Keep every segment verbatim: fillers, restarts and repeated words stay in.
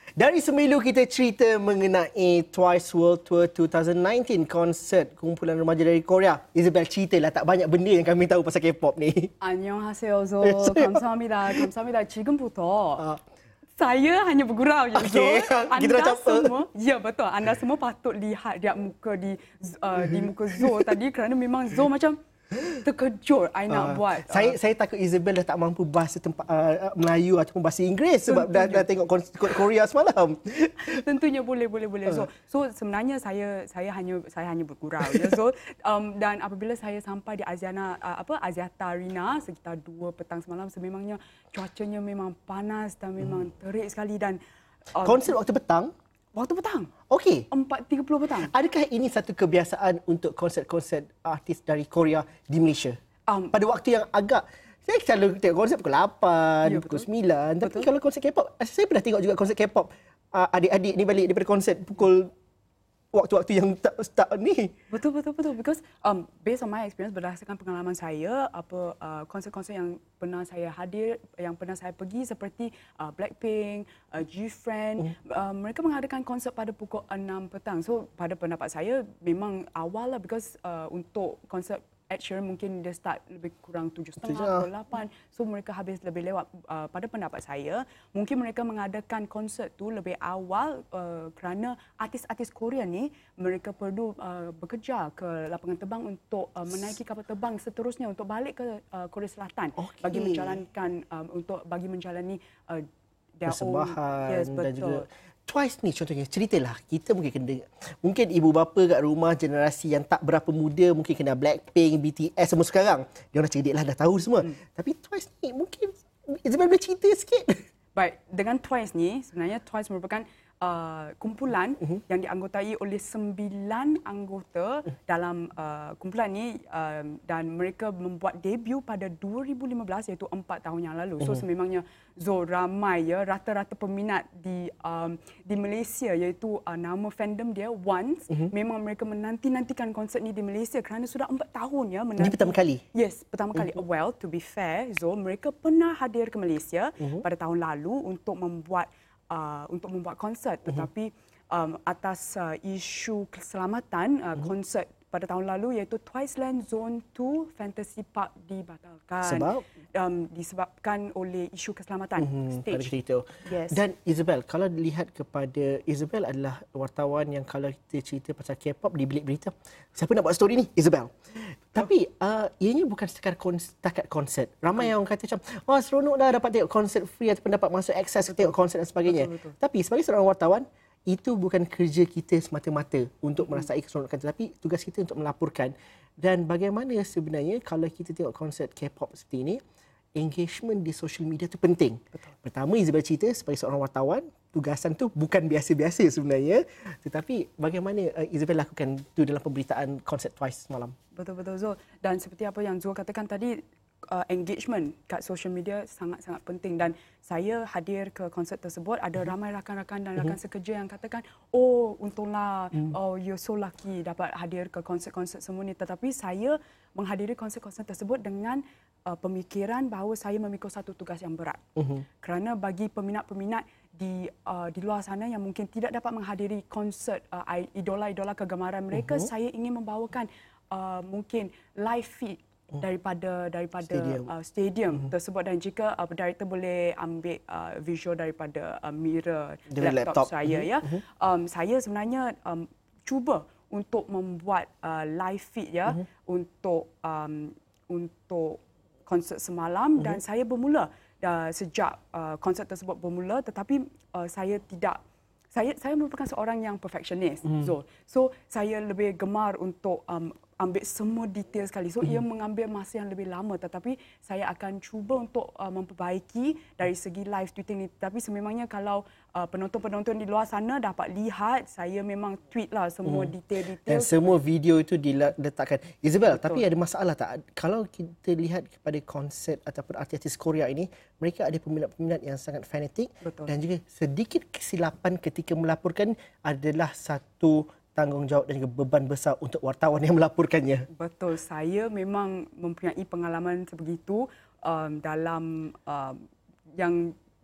Dari Semelu kita cerita mengenai Twice World Tour dua ribu sembilan belas, konsert kumpulan remaja dari Korea. Isabel, ceritalah, tak banyak benda yang kami tahu pasal K-pop ni. 안녕하세요. 저 감사합니다. 감사합니다. 지금부터 Ah. saya hanya bergurau je. Okey, So, kita anda dah capai. semua, ya betul. Anda semua patut lihat dia muka di uh, di muka Zo tadi kerana memang Zo macam terkejut I nak Ah, buat. Saya saya takut Isabel dah tak mampu bahasa tempat uh, Melayu ataupun bahasa Inggeris sebab dah, dah tengok konsert Korea semalam. Tentunya boleh boleh boleh. So so sebenarnya saya saya hanya saya hanya bergurau je. So um, dan apabila saya sampai di Asiana uh, apa Axiata Arena sekitar dua petang semalam, sememangnya cuacanya memang panas dan memang terik sekali dan um, Konsert waktu petang? waktu petang Okey. empat tiga puluh petang. Adakah ini satu kebiasaan untuk konsert-konsert artis dari Korea di Malaysia? Um, Pada waktu yang agak, saya selalu tengok konsert pukul lapan, Ya, pukul betul. sembilan. Tapi Betul. kalau konsert K-pop, saya pernah tengok juga konsert K-pop. Uh, adik-adik ni balik daripada konsert pukul waktu-waktu yang tak, tak ni. Betul betul betul because um, based on my experience, berdasarkan pengalaman saya, apa uh, konsert-konsert yang pernah saya hadir, yang pernah saya pergi seperti uh, Blackpink, uh, G-Friend, mm. uh, mereka mengadakan konsert pada pukul enam petang. So pada pendapat saya memang awal lah because uh, untuk konsert Ed Sheeran mungkin dia start lebih kurang tujuh Tujuh. setengah pukul lapan. So mereka habis lebih lewat. Uh, pada pendapat saya, mungkin mereka mengadakan konsert tu lebih awal uh, kerana artis-artis Korea ni mereka perlu uh, bekerja ke lapangan terbang untuk uh, menaiki kapal terbang seterusnya untuk balik ke uh, Korea Selatan Okey. bagi menjalankan um, untuk bagi menjalani uh, their own- Persembahan yes, dan juga betul. Twice ni contohnya, ceritalah, kita mungkin kena, mungkin ibu bapa kat rumah generasi yang tak berapa muda mungkin kena Blackpink, B T S semua sekarang. Dia orang cerdik lah, dah tahu semua. Hmm. Tapi Twice ni mungkin Isabel boleh cerita sikit. Baik, dengan Twice ni sebenarnya Twice merupakan uh, kumpulan Mhm. yang dianggotai oleh sembilan anggota dalam uh, kumpulan ni um, dan mereka membuat debut pada dua ribu lima belas iaitu empat tahun yang lalu. So Mhm. sememangnya Zo ramai ya rata-rata peminat di um, di Malaysia iaitu uh, nama fandom dia Once. Mhm. Memang mereka menanti-nantikan konsert ni di Malaysia kerana sudah empat tahun ya menanti. Ini pertama kali? Yes, pertama kali. Mhm. Well, to be fair, Zo, mereka pernah hadir ke Malaysia Mhm. pada tahun lalu untuk membuat uh, untuk membuat konsert, tetapi um, atas uh, isu keselamatan uh, konsert pada tahun lalu iaitu Twiceland Zone dua Fantasy Park dibatalkan. Sebab? Um, disebabkan oleh isu keselamatan Hmm, pada stage. ketika itu. Yes. Dan Isabel, kalau dilihat kepada Isabel adalah wartawan yang kalau kita cerita pasal K-pop di bilik berita, siapa nak buat story ni? Isabel. Tapi uh, ianya bukan setakat kons- setakat konsert. Ramai yang orang kata macam, oh seronok dah dapat tengok konsert free ataupun dapat masuk akses tengok konsert dan sebagainya. Betul, betul. Tapi sebagai seorang wartawan, itu bukan kerja kita semata-mata untuk merasai keseronokan, tetapi tugas kita untuk melaporkan. Dan bagaimana sebenarnya kalau kita tengok konsert K-pop seperti ini, engagement di social media tu penting. Betul. Pertama, Isabel cerita sebagai seorang wartawan, tugasan tu bukan biasa-biasa sebenarnya. Tetapi bagaimana uh, Isabel lakukan tu dalam pemberitaan konsert Twice semalam? Betul-betul Zul. Dan seperti apa yang Zul katakan tadi, uh, engagement kat social media sangat-sangat penting. Dan saya hadir ke konsert tersebut, ada ramai rakan-rakan dan rakan sekerja yang katakan, oh untunglah, Hmm. oh you're so lucky dapat hadir ke konsert-konsert semua ni. Tetapi saya menghadiri konsert-konsert tersebut dengan uh, pemikiran bahawa saya memikul satu tugas yang berat. Mhm. Kerana bagi peminat-peminat di uh, di luar sana yang mungkin tidak dapat menghadiri konsert uh, idola-idola kegemaran mereka, Mhm. saya ingin membawakan uh, mungkin live feed daripada daripada Stadium. uh, stadium tersebut, dan jika uh, director boleh ambil uh, visual daripada uh, mirror Dari laptop, laptop. saya Mhm. ya, um, saya sebenarnya um, cuba untuk membuat uh, live feed ya untuk um, untuk konsert semalam, dan saya bermula uh, sejak uh, konsert tersebut bermula, tetapi uh, saya tidak saya saya merupakan seorang yang perfectionist, Zul. So saya lebih gemar untuk um, ambil semua detail sekali. So ia mengambil masa yang lebih lama, tetapi saya akan cuba untuk uh, memperbaiki dari segi live tweeting ni. Tapi sememangnya kalau uh, penonton-penonton di luar sana dapat lihat, saya memang tweet lah semua Dan detail-detail. semua video itu diletakkan. Isabel, Betul. tapi ada masalah tak? Kalau kita lihat kepada konsert ataupun artis Korea ini, mereka ada peminat-peminat yang sangat fanatik. Betul. Dan juga sedikit kesilapan ketika melaporkan adalah satu tanggungjawab dan juga beban besar untuk wartawan yang melaporkannya. Betul, saya memang mempunyai pengalaman sebegitu um, dalam um, yang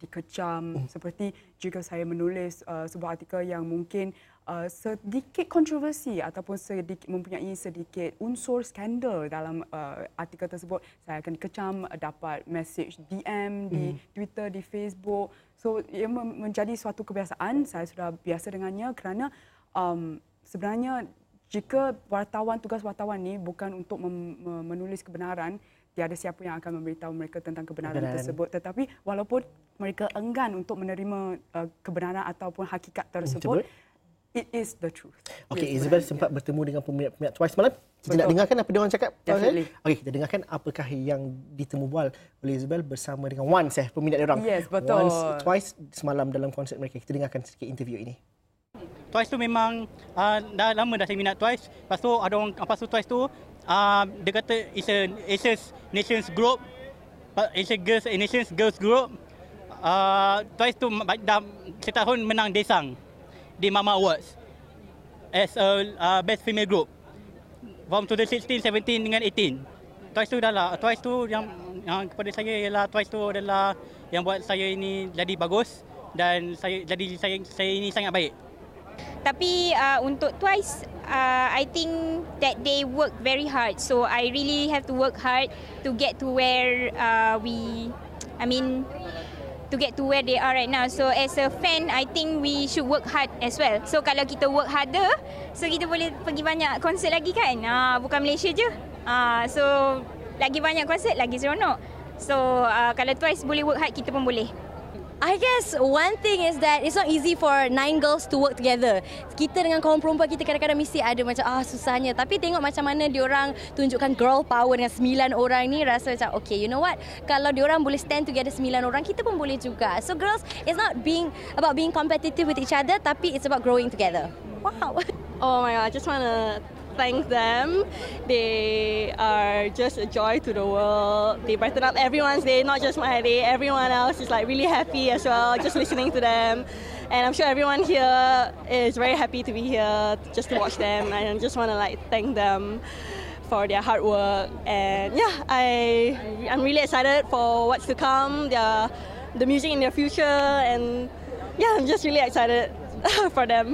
dikecam. Mm. Seperti jika saya menulis uh, sebuah artikel yang mungkin uh, sedikit kontroversi ataupun sedikit mempunyai sedikit unsur skandal dalam uh, artikel tersebut, saya akan dikecam, dapat message D M di mm. Twitter, di Facebook. So ia menjadi suatu kebiasaan. Saya sudah biasa dengannya kerana um, sebenarnya jika wartawan, tugas wartawan ni bukan untuk menulis kebenaran, tiada siapa yang akan memberitahu mereka tentang kebenaran, kebenaran tersebut. Tetapi walaupun mereka enggan untuk menerima uh, kebenaran ataupun hakikat tersebut, Betul. it is the truth. Okey, Isabel sempat bertemu dengan peminat-peminat Twice malam. Kita Betul. nak dengarkan apa dia orang cakap. Okey, kita dengarkan apakah yang ditemu bual oleh Isabel bersama dengan Once, eh, peminat dia orang. Yes, betul. Once, Twice semalam dalam konsert mereka. Kita dengarkan sedikit interview ini. Twice tu memang uh, dah lama dah saya minat Twice. Lepas tu ada orang, lepas tu Twice tu uh, dia kata it's a Asia's Nations group, Asian Girls Nations Girls group. Uh, Twice tu dah setahun menang Desang di Mama Awards as a uh, best female group from twenty sixteen, seventeen dengan eighteen. Twice tu dah lah. Twice tu yang, yang kepada saya ialah Twice tu adalah yang buat saya ini jadi bagus dan saya jadi saya saya ini sangat baik. Tapi uh, untuk Twice, uh, I think that they work very hard. So I really have to work hard to get to where uh, we, I mean, to get to where they are right now. So as a fan, I think we should work hard as well. So kalau kita work harder, so kita boleh pergi banyak konsert lagi kan? Uh, bukan Malaysia je. Uh, so lagi banyak konsert, lagi seronok. So uh, kalau Twice boleh work hard, kita pun boleh. I guess one thing is that it's not easy for nine girls to work together. Kita dengan kaum perempuan kita kadang-kadang mesti ada macam ah susahnya. Tapi tengok macam mana diorang tunjukkan girl power dengan sembilan orang ni, rasa macam okay, you know what? Kalau diorang boleh stand together sembilan orang, kita pun boleh juga. So girls, it's not being about being competitive with each other, tapi it's about growing together. Wow. Oh my god, I just want to thank them. They are just a joy to the world. They brighten up everyone's day, not just my day. Everyone else is like really happy as well, just listening to them. And I'm sure everyone here is very happy to be here just to watch them. And I just want to like thank them for their hard work. And yeah, I I'm really excited for what's to come. Their the music in their future, and yeah, I'm just really excited for them.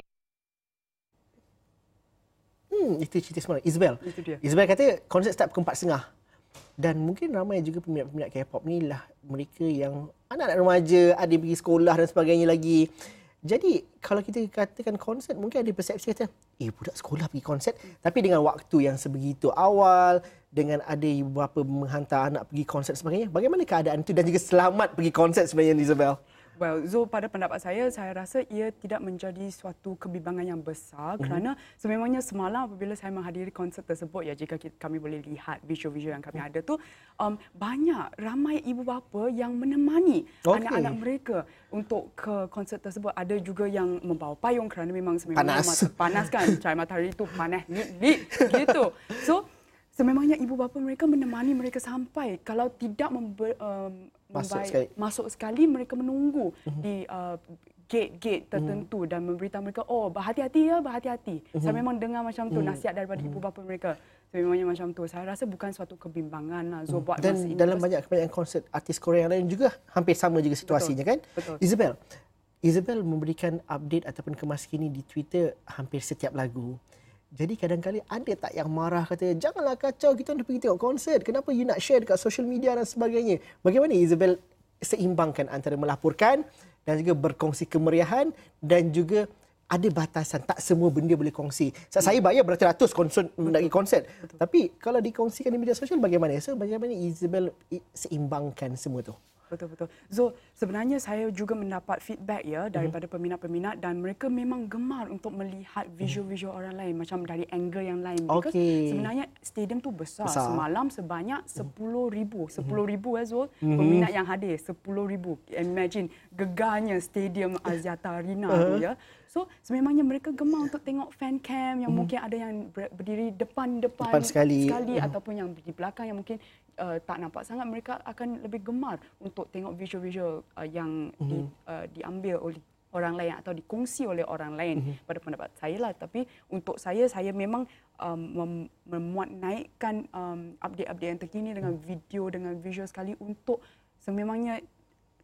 Hmm, itu cerita semalam. Isabel. Isabel kata konsert start pukul empat tiga puluh. Dan mungkin ramai juga peminat-peminat K-pop ni lah mereka yang anak-anak remaja, ada pergi sekolah dan sebagainya lagi. Jadi kalau kita katakan konsert, mungkin ada persepsi kata, eh budak sekolah pergi konsert. Tapi dengan waktu yang sebegitu awal, dengan ada ibu bapa menghantar anak pergi konsert sebagainya, bagaimana keadaan itu dan juga selamat pergi konsert sebenarnya, Isabel? Well, so pada pendapat saya, saya rasa ia tidak menjadi suatu kebimbangan yang besar mm-hmm. kerana sememangnya semalam apabila saya menghadiri konsert tersebut, ya jika kita, kami boleh lihat visual-visual yang kami mm-hmm. ada tu, um, banyak, ramai ibu bapa yang menemani okay. anak-anak mereka untuk ke konsert tersebut. Ada juga yang membawa payung kerana memang sememangnya panas, panas kan, cahaya matahari itu panas, lit-lit gitu. So, sememangnya ibu bapa mereka menemani mereka sampai. Kalau tidak member, um, masuk, membaik, sekali. masuk sekali, mereka menunggu uh-huh. di uh, gate-gate tertentu uh-huh. dan memberitahu mereka, oh berhati-hati ya, berhati-hati. Uh-huh. Saya memang dengar macam tu, uh-huh. nasihat daripada uh-huh. ibu bapa mereka. Sememangnya macam tu. Saya rasa bukan suatu kebimbangan lah. So, uh-huh. dan dalam banyak kebanyakan konsert artis Korea yang lain juga hampir sama juga situasinya. Betul. Kan? Betul. Isabel, Isabel memberikan update ataupun kemas kini di Twitter hampir setiap lagu. Jadi kadang-kadang ada tak yang marah kata, janganlah kacau, kita nak pergi tengok konsert. Kenapa you nak share dekat social media dan sebagainya? Bagaimana Isabel seimbangkan antara melaporkan dan juga berkongsi kemeriahan dan juga ada batasan, tak semua benda boleh kongsi. Saya bayar beratus-ratus konsert nak pergi konsert. Betul. Tapi kalau dikongsikan di media sosial bagaimana? So bagaimana Isabel seimbangkan semua tu? Betul-betul. So, sebenarnya saya juga mendapat feedback ya daripada mm-hmm. peminat-peminat dan mereka memang gemar untuk melihat visual-visual orang lain macam dari angle yang lain. Okay. Sebenarnya stadium tu besar. besar. Semalam sebanyak sepuluh ribu. sepuluh ribu eh Zul, mm-hmm. peminat yang hadir. sepuluh ribu. Imagine gegarnya stadium Axiata Arena uh-huh. tu ya. So, sememangnya mereka gemar untuk tengok fan cam yang mm-hmm. mungkin ada yang berdiri depan-depan depan sekali, sekali mm-hmm. ataupun yang di belakang yang mungkin Uh, tak nampak sangat. Mereka akan lebih gemar untuk tengok visual-visual uh, yang mm-hmm. di, uh, diambil oleh orang lain atau dikongsi oleh orang lain mm-hmm. pada pendapat saya lah. Tapi untuk saya, saya memang um, mem- memuat naikkan um, update-update yang terkini dengan video, dengan visual sekali untuk sememangnya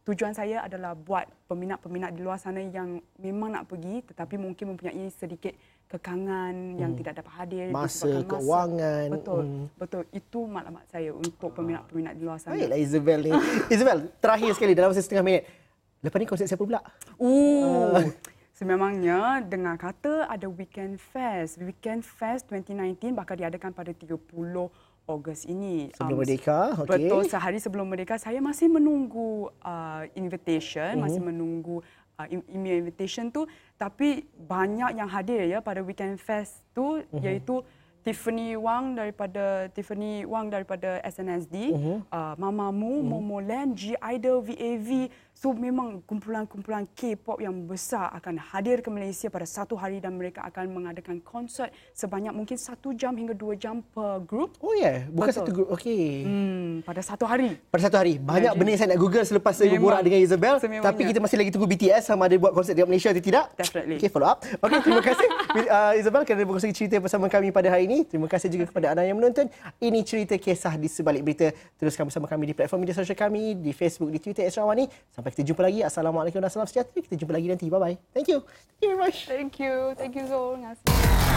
tujuan saya adalah buat peminat-peminat di luar sana yang memang nak pergi tetapi mungkin mempunyai sedikit kekangan hmm. yang tidak dapat hadir masa, disebabkan masa. Kewangan. Betul. Hmm. Betul. Itu maklumat saya untuk peminat-peminat di luar sana. Baiklah Isabel ni. Isabel, terakhir sekali dalam masa setengah minit. Lepas ni konsert siapa pula? Oh. Uh. Sememangnya dengar kata ada Weekend Fest. Weekend Fest twenty nineteen bakal diadakan pada tiga puluh Ogos ini. Sebelum um, Merdeka. Okay. Betul, sehari sebelum Merdeka. Saya masih menunggu uh, invitation, uh-huh. masih menunggu uh, email invitation tu. Tapi banyak yang hadir ya pada Weekend Fest tu, uh-huh. iaitu Tiffany Wang daripada Tiffany Wang daripada S N S D, uh-huh. uh, Mamamoo, uh-huh. Momoland, G Idol, V A V. So memang kumpulan-kumpulan K-pop yang besar akan hadir ke Malaysia pada satu hari dan mereka akan mengadakan konsert sebanyak mungkin satu jam hingga dua jam per grup. Oh ya, yeah. Bukan Betul. satu grup. Okey. Hmm, pada satu hari. Pada satu hari. Banyak benda yang saya nak Google selepas saya berborak dengan Isabel. Tapi kita masih lagi tunggu B T S sama ada buat konsert di Malaysia atau tidak. Definitely. Okey, follow up. Okey, terima kasih uh, Isabel kerana berkongsi cerita bersama kami pada hari ini. Terima kasih juga kepada anda yang menonton. Ini cerita kisah di sebalik berita. Teruskan bersama kami di platform media sosial kami, di Facebook, di Twitter, Esrawani. Sampai kita jumpa lagi. Assalamualaikum dan salam sejahtera. Kita jumpa lagi nanti. Bye-bye. Thank you. Thank you very much. Thank you. Thank you, Zul.